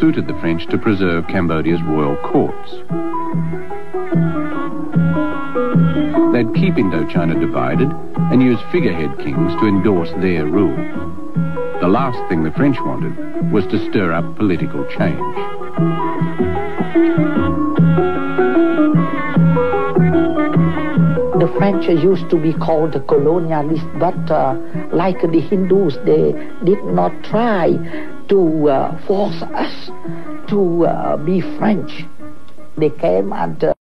suited the French to preserve Cambodia's royal courts. They'd keep Indochina divided and use figurehead kings to endorse their rule. The last thing the French wanted was to stir up political change. The French used to be called the colonialists, but like the Hindus, they did not try to force us to be French. They came and